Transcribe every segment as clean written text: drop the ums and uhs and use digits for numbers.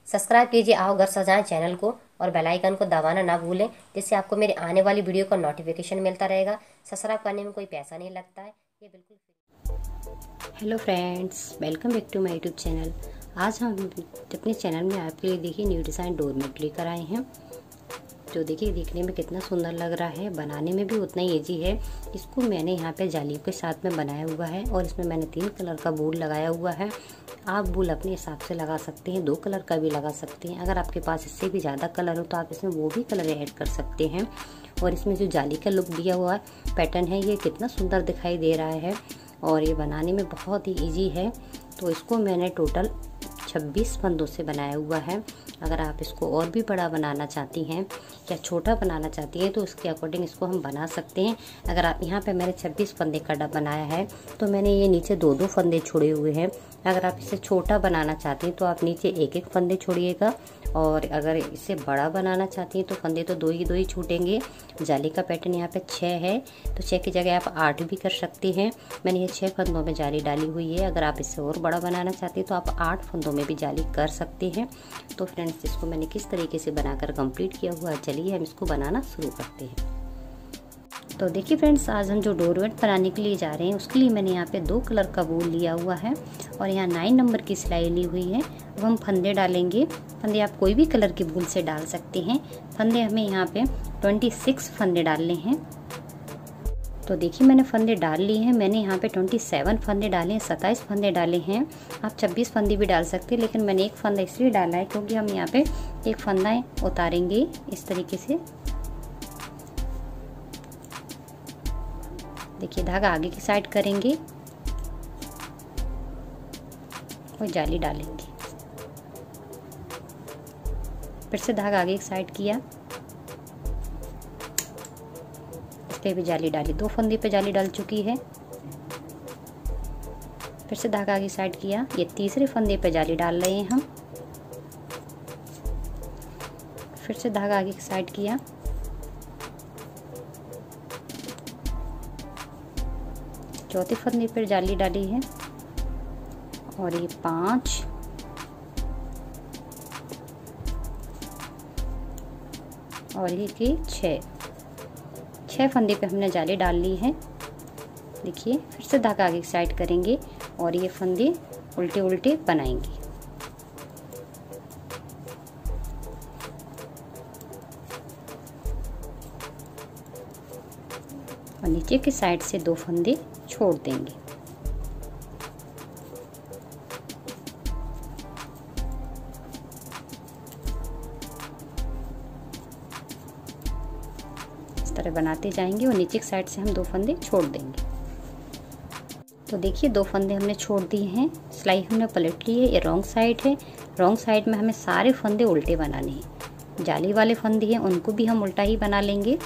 Subscribe कीजिए आओ घर सजाएं चैनल को और बेल आइकन को दबाना ना भूलें, जिससे आपको मेरे आने वाली वीडियो का नोटिफिकेशन मिलता रहेगा। सब्सक्राइब करने में कोई पैसा नहीं लगता है, ये बिल्कुल free. Hello friends, welcome back to my YouTube channel. आज हम अपने चैनल में आपके लिए देखिए न्यू डिज़ाइन डोरमेट लेकर आए हैं, जो देखिए देखने में कितना सुंदर लग रहा है, बनाने में भी उतना ही ईजी है। इसको मैंने यहाँ पे जालियों के साथ में बनाया हुआ है और इसमें मैंने 3 कलर का बूल लगाया हुआ है। आप बूल अपने हिसाब से लगा सकते हैं, 2 कलर का भी लगा सकते हैं। अगर आपके पास इससे भी ज़्यादा कलर हो तो आप इसमें वो भी कलर ऐड कर सकते हैं। और इसमें जो जाली का लुक दिया हुआ पैटर्न है, ये कितना सुंदर दिखाई दे रहा है और ये बनाने में बहुत ही ईजी है। तो इसको मैंने टोटल 26 फंदों से बनाया हुआ है। अगर आप इसको और भी बड़ा बनाना चाहती हैं या छोटा बनाना चाहती हैं तो उसके अकॉर्डिंग इसको हम बना सकते हैं। अगर आप यहाँ पे मैंने 26 फंदे का डब बनाया है तो मैंने ये नीचे 2-2 फंदे छोड़े हुए हैं। अगर आप इसे छोटा बनाना चाहती हैं तो आप नीचे 1-1 फंदे छोड़िएगा, और अगर इसे बड़ा बनाना चाहती हैं तो फंदे तो 2 ही छूटेंगे। जाली का पैटर्न यहाँ पे 6 है, तो 6 की जगह आप 8 भी कर सकती हैं। मैंने ये 6 फंदों में जाली डाली हुई है। अगर आप इससे और बड़ा बनाना चाहती हैं तो आप 8 फंदों में भी जाली कर सकते हैं। तो फ्रेंड्स, इसको मैंने किस तरीके से बनाकर कंप्लीट किया हुआ है, चलिए हम इसको बनाना शुरू करते हैं। तो देखिए फ्रेंड्स, आज हम जो डोरमेट बनाने के लिए जा रहे हैं उसके लिए मैंने यहाँ पे 2 कलर का बूल लिया हुआ है और यहाँ 9 नंबर की सिलाई ली हुई है। अब हम फंदे डालेंगे। फंदे आप कोई भी कलर के बूल से डाल सकते हैं। फंदे हमें यहाँ पे 26 फंदे डालने हैं। तो देखिए मैंने फंदे डाल लिए हैं। मैंने यहाँ पे 27 फंदे डाले हैं, 27 फंदे डाले हैं। आप 26 फंदे भी डाल सकते हैं, लेकिन मैंने एक फंदा इसलिए डाला है क्योंकि हम यहाँ पे एक फंदा उतारेंगे इस तरीके से। देखिए धागा आगे की साइड करेंगे और जाली डालेंगे। फिर से धागा आगे की साइड किया, इस पे भी जाली डाली। 2 फंदे पे जाली डाल चुकी है। फिर से धागा आगे साइड किया, ये तीसरे फंदे पे जाली डाल रहे हैं हम। फिर से धागा आगे की साइड किया, चौथे फंदे पर जाली डाली है और ये 5 और ये 6 फंदे पे हमने जाली डाल ली है। देखिए फिर से धागा आगे साइड करेंगे और ये फंदे उल्टे उल्टे बनाएंगे। और नीचे की साइड से 2 फंदे छोड़ देंगे। इस तरह बनाते जाएंगे और नीचे की साइड से हम 2 फंदे छोड़ देंगे। तो देखिए 2 फंदे हमने छोड़ दिए हैं। सिलाई हमने पलट ली है, ये रॉन्ग साइड है। रॉन्ग साइड में हमें सारे फंदे उल्टे बनाने हैं। जाली वाले फंदे हैं उनको भी हम उल्टा ही बना लेंगे।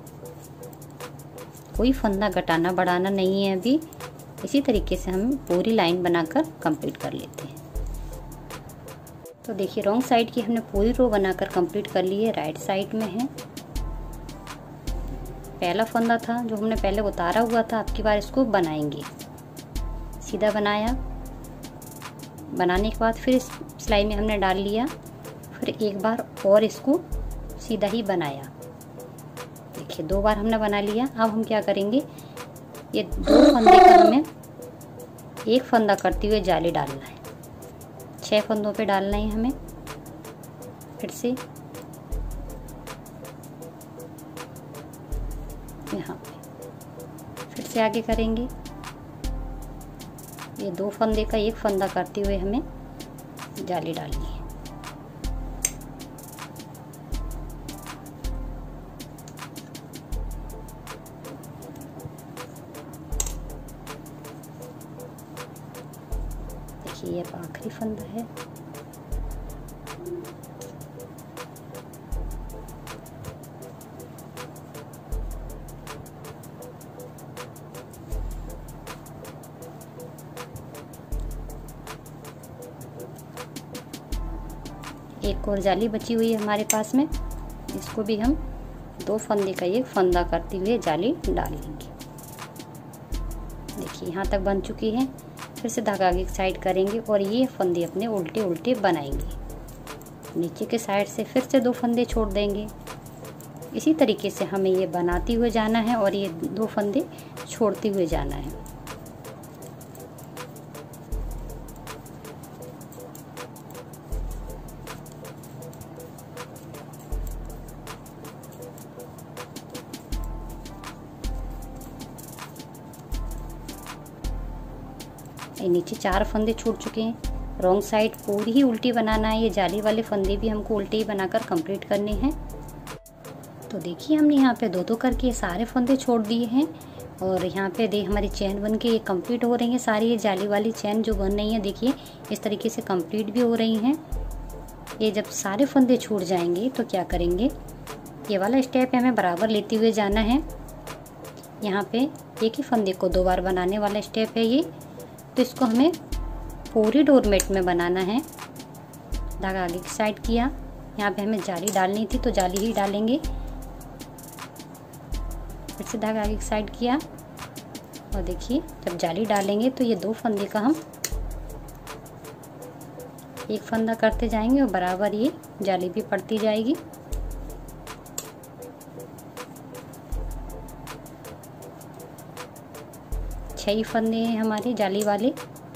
कोई फंदा घटाना बढ़ाना नहीं है अभी। इसी तरीके से हम पूरी लाइन बनाकर कंप्लीट कर लेते हैं। तो देखिए रॉन्ग साइड की हमने पूरी रो बनाकर कंप्लीट कर ली है। राइट साइड में है। पहला फंदा था जो हमने पहले उतारा हुआ था, अब की बार इसको बनाएंगे। सीधा बनाया, बनाने के बाद फिर इस सिलाई में हमने डाल लिया, फिर एक बार और इसको सीधा ही बनाया। देखिए 2 बार हमने बना लिया। अब हम क्या करेंगे, ये 2 फंदे का हमें 1 फंदा करते हुए जाली डालना है। 6 फंदों पे डालना है हमें। फिर से यहाँ पे फिर से आगे करेंगे। ये 2 फंदे का 1 फंदा करते हुए हमें जाली डालनी है। ये आखिरी फंदा है। एक और जाली बची हुई है हमारे पास में, इसको भी हम 2 फंदे का 1 फंदा करते हुए जाली डाल लेंगे। देखिए यहाँ तक बन चुकी है। फिर से धागा आगे साइड करेंगे और ये फंदे अपने उल्टे उल्टे बनाएंगे। नीचे के साइड से फिर से 2 फंदे छोड़ देंगे। इसी तरीके से हमें ये बनाते हुए जाना है और ये 2 फंदे छोड़ते हुए जाना है। ये नीचे 4 फंदे छूट चुके हैं। रॉन्ग साइड पूरी ही उल्टी बनाना है। ये जाली वाले फंदे भी हमको उल्टे ही बनाकर कंप्लीट करने हैं। तो देखिए हमने यहाँ पे 2-2 करके सारे फंदे छोड़ दिए हैं और यहाँ पे हमारी चैन बन के ये कंप्लीट हो रही है। सारी ये जाली वाली चैन जो बन रही है देखिए इस तरीके से कंप्लीट भी हो रही हैं। ये जब सारे फंदे छूट जाएंगे तो क्या करेंगे, ये वाला स्टेप हमें बराबर लेते हुए जाना है। यहाँ पे एक ही फंदे को 2 बार बनाने वाला स्टेप है ये, तो इसको हमें पूरी डोरमेट में बनाना है। धागा आगे की साइड किया, यहाँ पे हमें जाली डालनी थी तो जाली ही डालेंगे। फिर से धागा आगे की साइड किया और देखिए जब जाली डालेंगे तो ये 2 फंदे का हम एक फंदा करते जाएंगे और बराबर ये जाली भी पड़ती जाएगी। छह फंदे हैं हमारे जाली वाले।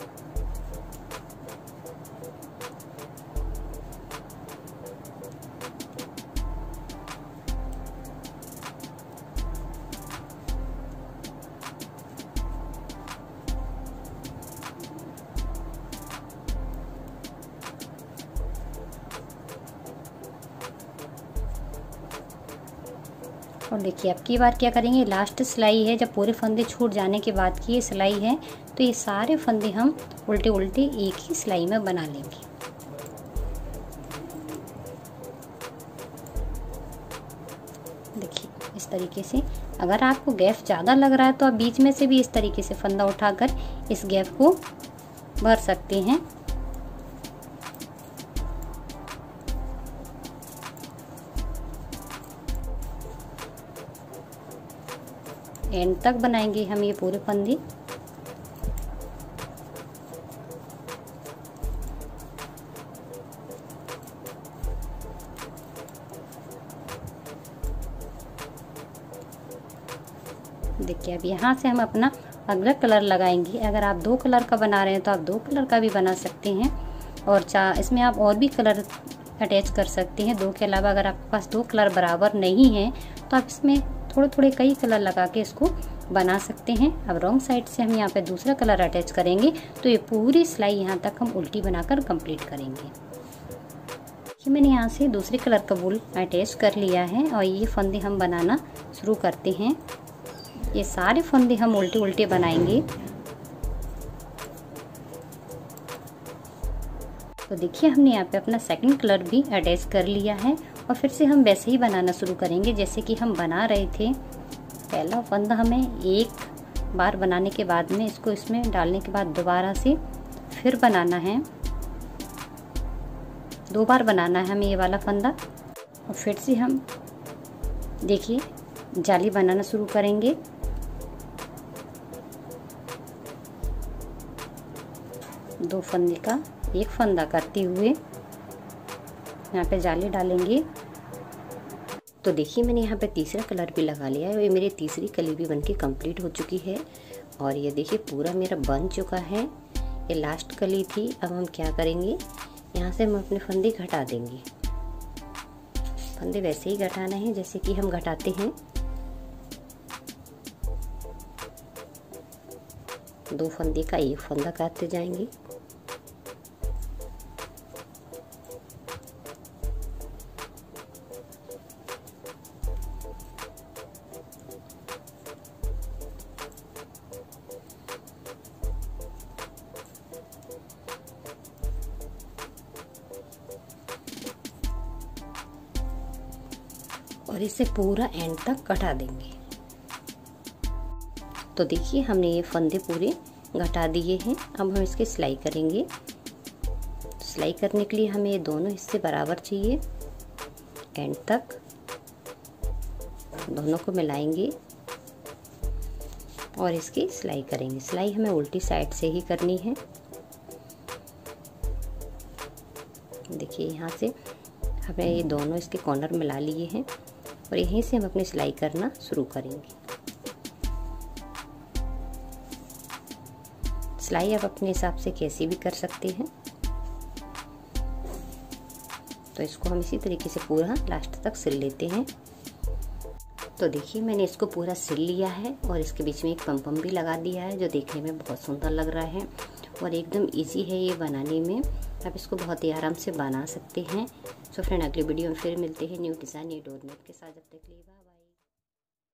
और देखिए अब की बार क्या करेंगे, लास्ट सिलाई है जब पूरे फंदे छूट जाने के बाद की ये सिलाई है, तो ये सारे फंदे हम उल्टे उल्टे एक ही सिलाई में बना लेंगे। देखिए इस तरीके से। अगर आपको गैप ज़्यादा लग रहा है तो आप बीच में से भी इस तरीके से फंदा उठाकर इस गैप को भर सकते हैं। एंड तक बनाएंगे हम ये पूरे फंदे। देखिए अब यहाँ से हम अपना अगला कलर लगाएंगे। अगर आप 2 कलर का बना रहे हैं तो आप 2 कलर का भी बना सकते हैं और इसमें आप और भी कलर अटैच कर सकते हैं 2 के अलावा। अगर आपके पास 2 कलर बराबर नहीं है तो आप इसमें थोड़े थोड़े कई कलर लगा के इसको बना सकते हैं। अब रॉन्ग साइड से हम यहाँ पे दूसरा कलर अटैच करेंगे तो ये पूरी सिलाई यहाँ तक हम उल्टी बनाकर कंप्लीट करेंगे। ये मैंने यहाँ से दूसरे कलर का वूल अटैच कर लिया है और ये फंदे हम बनाना शुरू करते हैं। ये सारे फंदे हम उल्टे उल्टे बनाएंगे। तो देखिए हमने यहाँ पे अपना सेकंड कलर भी अटैच कर लिया है और फिर से हम वैसे ही बनाना शुरू करेंगे जैसे कि हम बना रहे थे। पहला फंदा हमें एक बार बनाने के बाद में इसको इसमें डालने के बाद दोबारा से फिर बनाना है। 2 बार बनाना है हमें ये वाला फंदा और फिर से हम देखिए जाली बनाना शुरू करेंगे। दो फंदे का एक फंदा करते हुए यहाँ पे जाली डालेंगे। तो देखिए मैंने यहाँ पे तीसरा कलर भी लगा लिया है और ये मेरी तीसरी कली भी बनके कंप्लीट हो चुकी है और ये देखिए पूरा मेरा बन चुका है। ये लास्ट कली थी। अब हम क्या करेंगे, यहाँ से हम अपने फंदे घटा देंगे। फंदे वैसे ही घटाना है जैसे कि हम घटाते हैं। 2 फंदे का एक फंदा काटते जाएंगे। और इसे पूरा एंड तक कटा देंगे। तो देखिए हमने ये फंदे पूरे घटा दिए हैं। अब हम इसकी सिलाई करेंगे। सिलाई करने के लिए हमें ये दोनों हिस्से बराबर चाहिए। एंड तक दोनों को मिलाएंगे और इसकी सिलाई करेंगे। सिलाई हमें उल्टी साइड से ही करनी है। देखिए यहाँ से हमने ये दोनों इसके कॉर्नर मिला लिए हैं और यहीं से हम अपनी सिलाई करना शुरू करेंगे। सिलाई आप अपने हिसाब से कैसी भी कर सकते हैं। तो इसको हम इसी तरीके से पूरा लास्ट तक सिल लेते हैं। तो देखिए मैंने इसको पूरा सिल लिया है और इसके बीच में एक पम भी लगा दिया है, जो देखने में बहुत सुंदर लग रहा है और एकदम इजी है ये बनाने में। आप इसको बहुत ही आराम से बना सकते हैं। सो फ्रेंड, अगली वीडियो में फिर मिलते हैं न्यू डिज़ाइन न्यू डोरमेट के साथ। जब तक के लिए